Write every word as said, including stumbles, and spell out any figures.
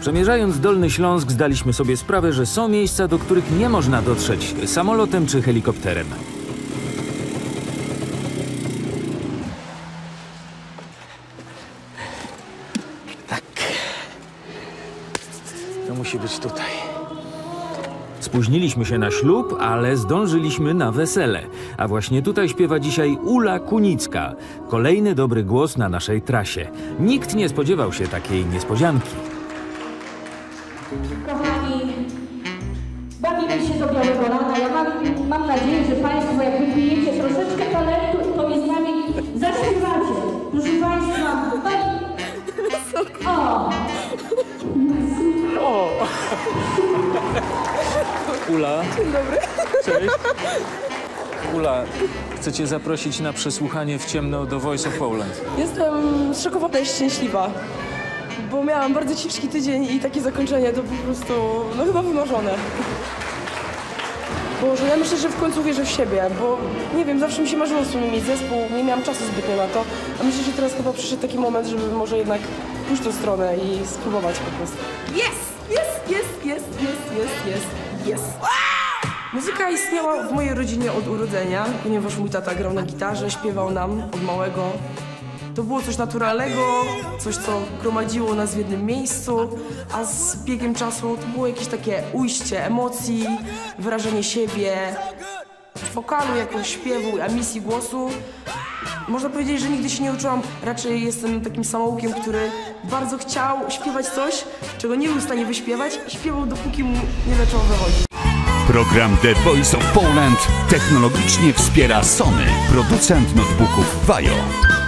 Przemierzając Dolny Śląsk, zdaliśmy sobie sprawę, że są miejsca, do których nie można dotrzeć samolotem czy helikopterem. Tak. To musi być tutaj. Spóźniliśmy się na ślub, ale zdążyliśmy na wesele. A właśnie tutaj śpiewa dzisiaj Ula Kunicka. Kolejny dobry głos na naszej trasie. Nikt nie spodziewał się takiej niespodzianki. Kochani, bawimy się do białego rana. Ja mam, mam nadzieję, że Państwo jak wypijecie troszeczkę talentu, to mi z nami zaśpiewacie. Proszę Państwa. O! O! Ula. Dzień dobry. Cześć. Ula, chcę cię zaprosić na przesłuchanie w ciemno do Voice of Poland. Jestem zszokowana i szczęśliwa, bo miałam bardzo ciężki tydzień i takie zakończenie to po prostu, no chyba wymarzone. Boże, ja myślę, że w końcu wierzę w siebie, bo nie wiem, zawsze mi się marzyło z mieć zespół, nie miałam czasu zbytnio na to, a myślę, że teraz chyba przyszedł taki moment, żeby może jednak pójść w tą stronę i spróbować po prostu. Jest! Jest! Jest! Jest! Jest! Jest! Jest! Jest! Muzyka istniała w mojej rodzinie od urodzenia, ponieważ mój tata grał na gitarze, śpiewał nam od małego. To było coś naturalnego, coś, co gromadziło nas w jednym miejscu, a z biegiem czasu to było jakieś takie ujście emocji, wyrażenie siebie, wokalu, jako śpiewu, emisji głosu. Można powiedzieć, że nigdy się nie uczyłam, raczej jestem takim samoukiem, który bardzo chciał śpiewać coś, czego nie był w stanie wyśpiewać i śpiewał, dopóki mu nie zaczęło wychodzić. Program The Voice of Poland technologicznie wspiera Sony, producent notebooków Vajo.